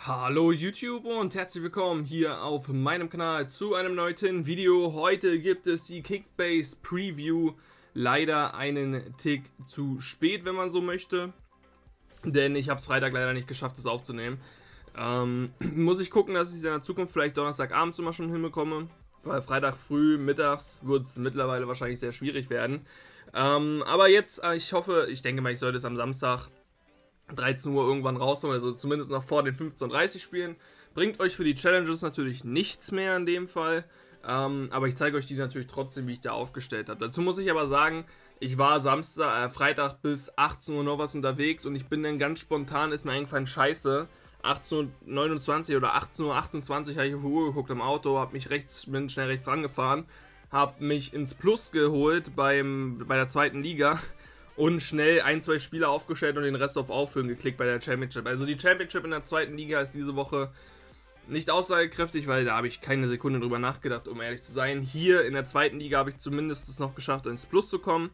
Hallo YouTube und herzlich willkommen hier auf meinem Kanal zu einem neuen Video. Heute gibt es die Kickbase Preview, leider einen Tick zu spät, wenn man so möchte, denn ich habe es Freitag leider nicht geschafft, das aufzunehmen. Muss ich gucken, dass ich es in der Zukunft vielleicht Donnerstagabends immer schon hinbekomme, weil Freitag früh, mittags wird es mittlerweile wahrscheinlich sehr schwierig werden. Aber jetzt, ich denke mal, ich sollte es am Samstag 13 Uhr irgendwann rausholen, also zumindest noch vor den 15:30 Spielen. Bringt euch für die Challenges natürlich nichts mehr in dem Fall, aber ich zeige euch die natürlich trotzdem, wie ich da aufgestellt habe. Dazu muss ich aber sagen, ich war Freitag bis 18 Uhr noch was unterwegs und ich bin dann ganz spontan, ist mir eingefallen, scheiße, 18:29 Uhr oder 18:28 Uhr habe ich auf die Uhr geguckt im Auto, bin schnell rechts rangefahren, habe mich ins Plus geholt bei der zweiten Liga und schnell ein, zwei Spiele aufgestellt und den Rest auf Aufhören geklickt bei der Championship. Also die Championship in der zweiten Liga ist diese Woche nicht aussagekräftig, weil da habe ich keine Sekunde drüber nachgedacht, um ehrlich zu sein. Hier in der zweiten Liga habe ich zumindest es noch geschafft, ins Plus zu kommen.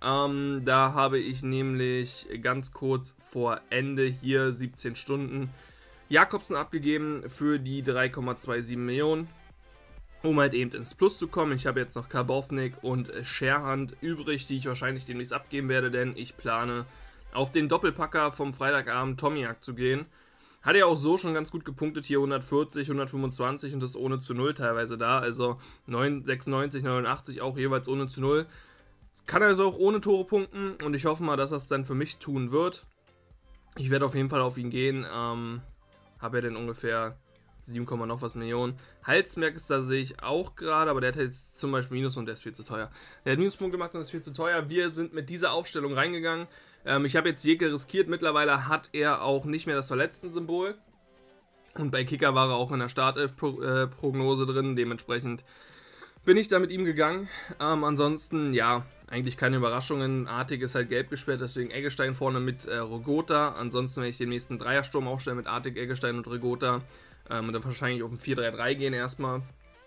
Da habe ich nämlich ganz kurz vor Ende hier 17 Stunden Jakobsen abgegeben für die 3,27 Millionen. Um halt eben ins Plus zu kommen. Ich habe jetzt noch Karbovnik und Scherhand übrig, die ich wahrscheinlich demnächst abgeben werde, denn ich plane auf den Doppelpacker vom Freitagabend Tomiak zu gehen. Hat ja auch so schon ganz gut gepunktet, hier 140, 125 und das ohne zu 0 teilweise da, also 96, 89 auch jeweils ohne zu 0. Kann also auch ohne Tore punkten und ich hoffe mal, dass er es dann für mich tun wird. Ich werde auf jeden Fall auf ihn gehen, habe ja dann ungefähr 7, noch was Millionen. Halsmerk ist da sehe ich auch gerade, aber der hat jetzt zum Beispiel Minus und der ist viel zu teuer. Der hat Minuspunkte gemacht und ist viel zu teuer. Wir sind mit dieser Aufstellung reingegangen. Ich habe jetzt Jeke riskiert. Mittlerweile hat er auch nicht mehr das Verletzten-Symbol. Und bei Kicker war er auch in der Startelf-Prognose drin. Dementsprechend bin ich da mit ihm gegangen. Ansonsten, ja, eigentlich keine Überraschungen. Artig ist halt gelb gesperrt, deswegen Eggestein vorne mit Regota. Ansonsten werde ich den nächsten Dreiersturm aufstellen mit Artig, Eggestein und Regota. Und dann wahrscheinlich auf ein 4-3-3 gehen erstmal.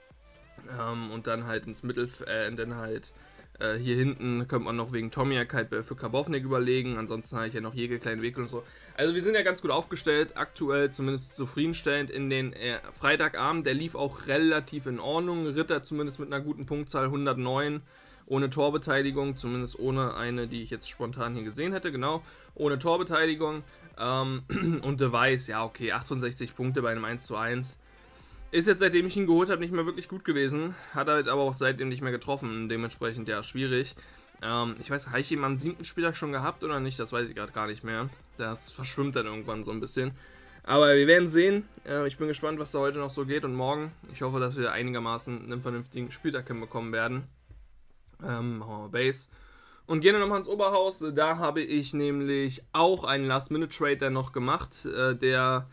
Und dann halt ins hier hinten könnte man noch wegen Tomiak halt für Karbovnik überlegen. Ansonsten habe ich ja noch Jäger, kleinen Weg und so. Also wir sind ja ganz gut aufgestellt, aktuell zumindest zufriedenstellend in den Freitagabend. Der lief auch relativ in Ordnung. Ritter zumindest mit einer guten Punktzahl, 109. Ohne Torbeteiligung, zumindest ohne eine, die ich jetzt spontan hier gesehen hätte, genau. Ohne Torbeteiligung. Und Device, ja okay, 68 Punkte bei einem 1:1. Ist jetzt, seitdem ich ihn geholt habe, nicht mehr wirklich gut gewesen. Hat halt aber auch seitdem nicht mehr getroffen, dementsprechend ja schwierig. Ich weiß, habe ich ihn am 7. Spieltag schon gehabt oder nicht? Das weiß ich gerade gar nicht mehr. Das verschwimmt dann irgendwann so ein bisschen. Aber wir werden sehen. Ich bin gespannt, was da heute noch so geht und morgen. Ich hoffe, dass wir einigermaßen einen vernünftigen Spieltag hinbekommen werden. Machen wir mal Base. Und gehen wir nochmal ins Oberhaus. Da habe ich nämlich auch einen Last-Minute-Trade dann noch gemacht, den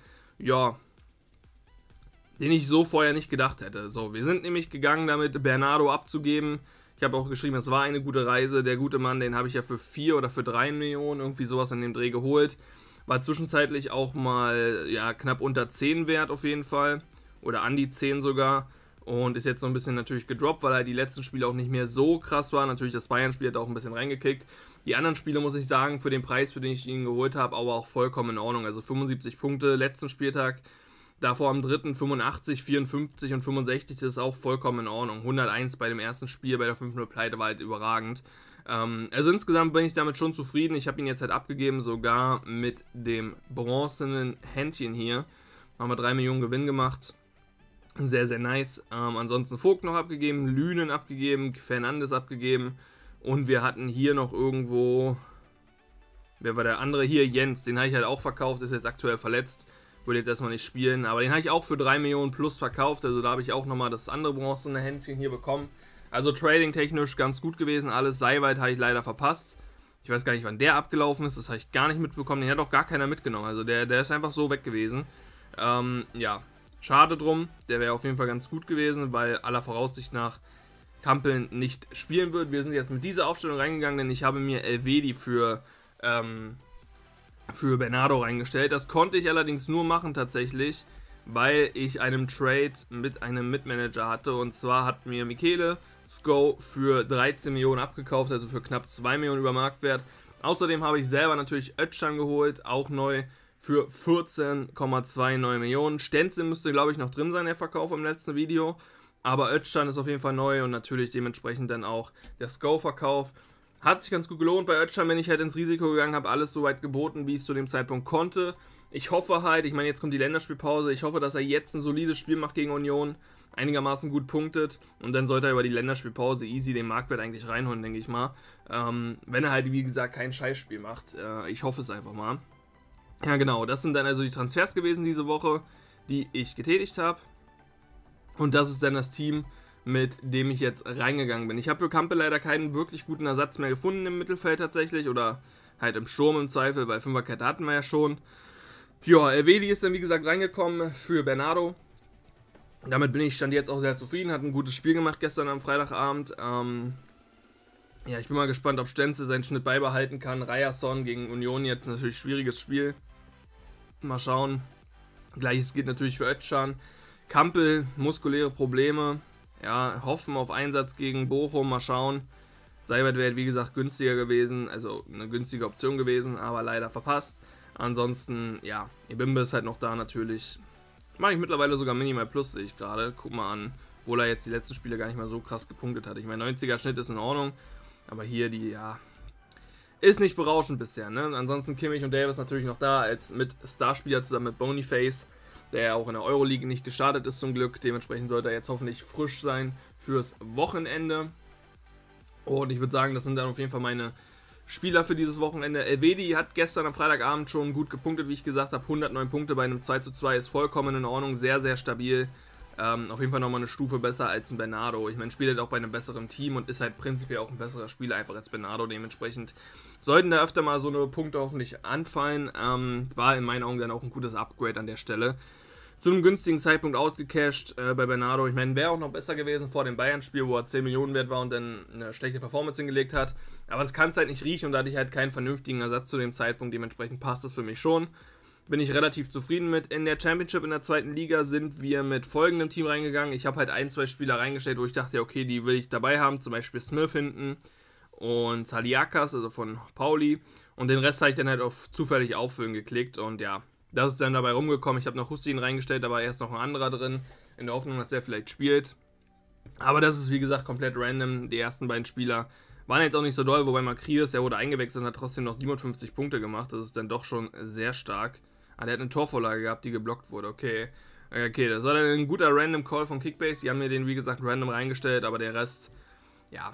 ich so vorher nicht gedacht hätte. So, wir sind nämlich gegangen, damit Bernardo abzugeben. Ich habe auch geschrieben, es war eine gute Reise. Der gute Mann, den habe ich ja für 4 oder für 3 Millionen, irgendwie sowas in dem Dreh geholt. War zwischenzeitlich auch mal, ja, knapp unter 10 wert auf jeden Fall. Oder an die 10 sogar. Und ist jetzt noch ein bisschen natürlich gedroppt, weil die letzten Spiele auch nicht mehr so krass waren. Natürlich das Bayern-Spiel hat auch ein bisschen reingekickt. Die anderen Spiele, muss ich sagen, für den Preis, für den ich ihn geholt habe, aber auch vollkommen in Ordnung. Also 75 Punkte, letzten Spieltag. Davor am dritten 85, 54 und 65, das ist auch vollkommen in Ordnung. 101 bei dem ersten Spiel, bei der 5-0-Pleite war halt überragend. Also insgesamt bin ich damit schon zufrieden. Ich habe ihn jetzt halt abgegeben, sogar mit dem bronzenen Händchen hier. Haben wir 3 Millionen Gewinn gemacht. Sehr, sehr nice. Ansonsten Vogt noch abgegeben, Lünen abgegeben, Fernandes abgegeben. Und wir hatten hier noch irgendwo, wer war der andere? Hier, Jens, den habe ich halt auch verkauft, ist jetzt aktuell verletzt. Würde jetzt erstmal nicht spielen, aber den habe ich auch für 3 Millionen plus verkauft. Also da habe ich auch nochmal das andere bronzene Händchen hier bekommen. Also trading-technisch ganz gut gewesen, alles. Seiwald habe ich leider verpasst. Ich weiß gar nicht, wann der abgelaufen ist, das habe ich gar nicht mitbekommen. Den hat auch gar keiner mitgenommen, also der ist einfach so weg gewesen. Ja. Schade drum, der wäre auf jeden Fall ganz gut gewesen, weil aller Voraussicht nach Kampeln nicht spielen wird. Wir sind jetzt mit dieser Aufstellung reingegangen, denn ich habe mir Elvedi für Bernardo reingestellt. Das konnte ich allerdings nur machen tatsächlich, weil ich einen Trade mit einem Mitmanager hatte. Und zwar hat mir Michele Sko für 13 Millionen abgekauft, also für knapp 2 Millionen über Marktwert. Außerdem habe ich selber natürlich Özcan geholt, auch neu, für 14,29 Millionen. Stenzel müsste, glaube ich, noch drin sein, der Verkauf im letzten Video. Aber Özcan ist auf jeden Fall neu und natürlich dementsprechend dann auch der Sko-Verkauf. Hat sich ganz gut gelohnt bei Özcan, wenn ich halt ins Risiko gegangen habe, alles so weit geboten, wie ich es zu dem Zeitpunkt konnte. Ich hoffe halt, ich meine, jetzt kommt die Länderspielpause, ich hoffe, dass er jetzt ein solides Spiel macht gegen Union, einigermaßen gut punktet und dann sollte er über die Länderspielpause easy den Marktwert eigentlich reinholen, denke ich mal. Wenn er halt, wie gesagt, kein Scheißspiel macht. Ich hoffe es einfach mal. Ja genau, das sind dann also die Transfers gewesen diese Woche, die ich getätigt habe. Und das ist dann das Team, mit dem ich jetzt reingegangen bin. Ich habe für Kampel leider keinen wirklich guten Ersatz mehr gefunden im Mittelfeld tatsächlich oder halt im Sturm im Zweifel, weil Fünferkette hatten wir ja schon. Ja, Elvedi ist dann wie gesagt reingekommen für Bernardo. Damit bin ich stand jetzt auch sehr zufrieden, hat ein gutes Spiel gemacht gestern am Freitagabend. Ja, ich bin mal gespannt, ob Stenzel seinen Schnitt beibehalten kann. Ryerson gegen Union jetzt natürlich schwieriges Spiel. Mal schauen. Gleiches geht natürlich für Özcan. Kampel, muskuläre Probleme. Ja, hoffen auf Einsatz gegen Bochum. Mal schauen. Seibert wäre, wie gesagt, günstiger gewesen. Also eine günstige Option gewesen, aber leider verpasst. Ansonsten, ja, Ebimbe ist halt noch da natürlich. Mache ich mittlerweile sogar Minimal Plus, sehe ich gerade. Guck mal an, obwohl er jetzt die letzten Spiele gar nicht mehr so krass gepunktet hat. Ich meine, 90er Schnitt ist in Ordnung. Aber hier die, ja, ist nicht berauschend bisher, ne? Ansonsten Kimmich und Davis natürlich noch da, als mit Starspieler zusammen mit Boniface, der ja auch in der Euroleague nicht gestartet ist zum Glück. Dementsprechend sollte er jetzt hoffentlich frisch sein fürs Wochenende. Und ich würde sagen, das sind dann auf jeden Fall meine Spieler für dieses Wochenende. Elvedi hat gestern am Freitagabend schon gut gepunktet, wie ich gesagt habe. 109 Punkte bei einem 2:2 ist vollkommen in Ordnung, sehr, sehr stabil. Auf jeden Fall nochmal eine Stufe besser als ein Bernardo. Ich meine, spielt halt auch bei einem besseren Team und ist halt prinzipiell auch ein besserer Spieler einfach als Bernardo. Dementsprechend sollten da öfter mal so eine Punkte hoffentlich anfallen. War in meinen Augen dann auch ein gutes Upgrade an der Stelle. Zu einem günstigen Zeitpunkt outgecashed bei Bernardo. Ich meine, wäre auch noch besser gewesen vor dem Bayern-Spiel, wo er 10 Millionen wert war und dann eine schlechte Performance hingelegt hat. Aber das kann es halt nicht riechen und da hatte ich halt keinen vernünftigen Ersatz zu dem Zeitpunkt. Dementsprechend passt das für mich schon. Bin ich relativ zufrieden mit. In der Championship in der zweiten Liga sind wir mit folgendem Team reingegangen. Ich habe halt 1, 2 Spieler reingestellt, wo ich dachte, okay, die will ich dabei haben. Zum Beispiel Smith hinten und Saliakas, also von Pauli. Und den Rest habe ich dann halt auf zufällig auffüllen geklickt. Und ja, das ist dann dabei rumgekommen. Ich habe noch Hussein reingestellt, da war erst noch ein anderer drin. In der Hoffnung, dass der vielleicht spielt. Aber das ist wie gesagt komplett random. Die ersten beiden Spieler waren jetzt auch nicht so doll, wobei Makrius, der wurde eingewechselt und hat trotzdem noch 57 Punkte gemacht. Das ist dann doch schon sehr stark. Ah, der hat eine Torvorlage gehabt, die geblockt wurde. Okay, das war dann ein guter Random Call von Kickbase. Die haben mir den, wie gesagt, random reingestellt, aber der Rest, ja,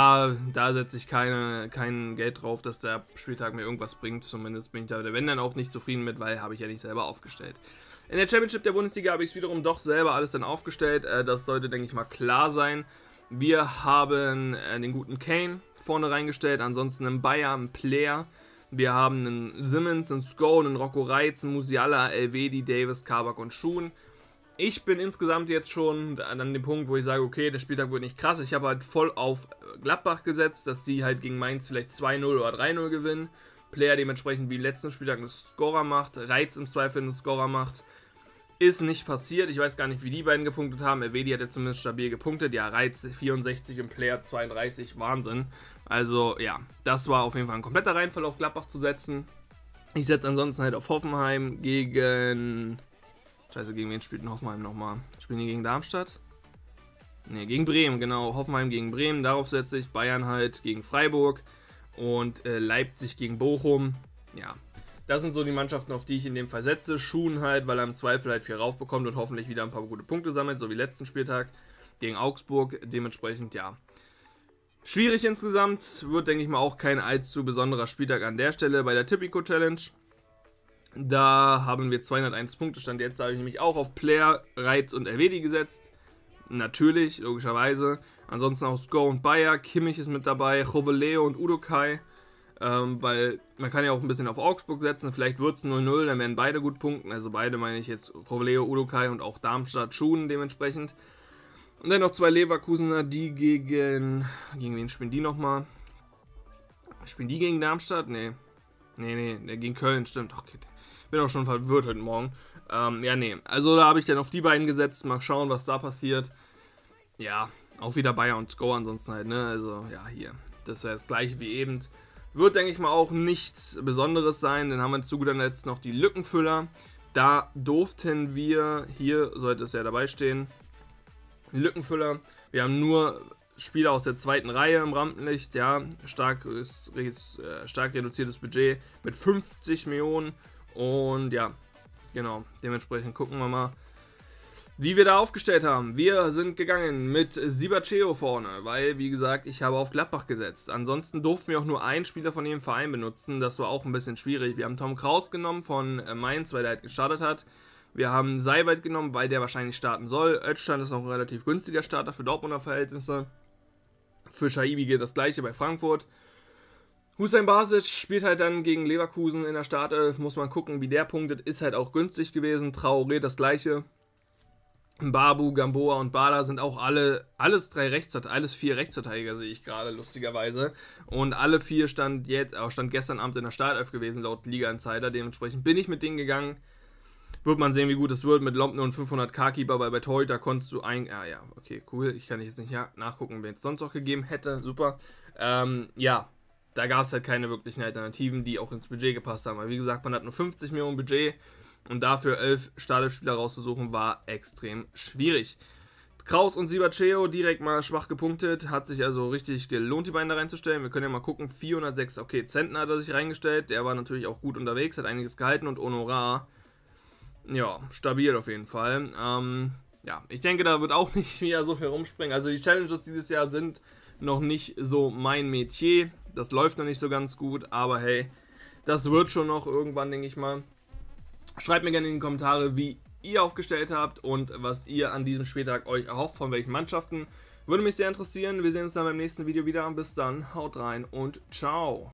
da setze ich kein Geld drauf, dass der Spieltag mir irgendwas bringt. Zumindest bin ich da, wenn dann auch nicht zufrieden mit, weil habe ich ja nicht selber aufgestellt. In der Championship der Bundesliga habe ich es wiederum doch selber alles dann aufgestellt. Das sollte, denke ich mal, klar sein. Wir haben den guten Kane vorne reingestellt, ansonsten einen Bayer, einen Player. Wir haben einen Simmons, einen Sko, einen Rocco Reitz, einen Musiala, Elvedi, Davis, Kabak und Schuhn. Ich bin insgesamt jetzt schon an dem Punkt, wo ich sage, okay, der Spieltag wird nicht krass. Ich habe halt voll auf Gladbach gesetzt, dass die halt gegen Mainz vielleicht 2-0 oder 3-0 gewinnen. Player dementsprechend wie letzten Spieltag einen Scorer macht, Reitz im Zweifel einen Scorer macht. Ist nicht passiert. Ich weiß gar nicht, wie die beiden gepunktet haben. Elvedi hat ja zumindest stabil gepunktet. Ja, Reitz 64 im Player 32. Wahnsinn. Also, ja, das war auf jeden Fall ein kompletter Reinfall auf Gladbach zu setzen. Ich setze ansonsten halt auf Hoffenheim gegen... Scheiße, gegen wen spielt denn Hoffenheim nochmal? Spielen die gegen Darmstadt? Ne, gegen Bremen, genau. Hoffenheim gegen Bremen. Darauf setze ich. Bayern halt gegen Freiburg. Und Leipzig gegen Bochum. Ja, das sind so die Mannschaften, auf die ich in dem Fall setze. Schuhen halt, weil er im Zweifel halt viel raufbekommt und hoffentlich wieder ein paar gute Punkte sammelt, so wie letzten Spieltag gegen Augsburg. Dementsprechend, ja, schwierig insgesamt. Wird, denke ich mal, auch kein allzu besonderer Spieltag an der Stelle. Bei der Tipico Challenge, da haben wir 201 Punkte. Stand jetzt, da habe ich nämlich auch auf Player, Reitz und Elvedi gesetzt. Natürlich, logischerweise. Ansonsten auch Sko und Bayer. Kimmich ist mit dabei, Joveleo und Udokai. Weil man kann ja auch ein bisschen auf Augsburg setzen, vielleicht wird es 0-0, dann werden beide gut punkten, also beide meine ich jetzt Joveleo, Udokai und auch Darmstadt, Schuhen dementsprechend. Und dann noch 2 Leverkusener, die gegen wen spielen die nochmal? Spielen die gegen Darmstadt? Nee, gegen Köln, stimmt, okay. Bin auch schon verwirrt heute Morgen. Also da habe ich dann auf die beiden gesetzt, mal schauen, was da passiert. Ja, auch wieder Bayer und Sko ansonsten halt, ne, also ja, hier, das wäre das gleiche wie eben. Wird, denke ich mal, auch nichts Besonderes sein. Dann haben wir zu guter Letzt noch die Lückenfüller. Da durften wir, hier sollte es ja dabei stehen, Lückenfüller. Wir haben nur Spieler aus der zweiten Reihe im Rampenlicht, ja, stark reduziertes Budget mit 50 Millionen und ja, genau, dementsprechend gucken wir mal, wie wir da aufgestellt haben. Wir sind gegangen mit Sibacheo vorne, weil, wie gesagt, ich habe auf Gladbach gesetzt. Ansonsten durften wir auch nur einen Spieler von jedem Verein benutzen, das war auch ein bisschen schwierig. Wir haben Tom Kraus genommen von Mainz, weil der halt gestartet hat. Wir haben Seiwald genommen, weil der wahrscheinlich starten soll. Özcan ist noch ein relativ günstiger Starter für Dortmunder Verhältnisse. Für Shaibi gilt das gleiche bei Frankfurt. Hüseyin Basic spielt halt dann gegen Leverkusen in der Startelf. Muss man gucken, wie der punktet. Ist halt auch günstig gewesen. Traoré das gleiche. Babu, Gamboa und Bada sind auch alles vier Rechtsverteidiger, sehe ich gerade, lustigerweise. Und alle vier stand gestern Abend in der Startelf gewesen, laut Liga Insider. Dementsprechend bin ich mit denen gegangen. Wird man sehen, wie gut es wird mit Lompner und 500k Keeper, weil bei Torhüter konntest du ja, okay, cool. Ich kann jetzt nicht nachgucken, wen es sonst noch gegeben hätte. Super. Ja, da gab es halt keine wirklichen Alternativen, die auch ins Budget gepasst haben. Weil wie gesagt, man hat nur 50 Millionen Budget und dafür 11 Startelf-Spieler rauszusuchen, war extrem schwierig. Kraus und Sibacheo direkt mal schwach gepunktet, hat sich also richtig gelohnt, die beiden da reinzustellen. Wir können ja mal gucken, 406, okay, Zentner hat er sich reingestellt, der war natürlich auch gut unterwegs, hat einiges gehalten und Honorar, ja, stabil auf jeden Fall. Ja, ich denke, da wird auch nicht wieder so viel rumspringen. Also die Challenges dieses Jahr sind noch nicht so mein Metier. Das läuft noch nicht so ganz gut, aber hey, das wird schon noch irgendwann, denke ich mal. Schreibt mir gerne in die Kommentare, wie ihr aufgestellt habt und was ihr an diesem Spieltag euch erhofft, von welchen Mannschaften. Würde mich sehr interessieren. Wir sehen uns dann beim nächsten Video wieder. Bis dann, haut rein und ciao.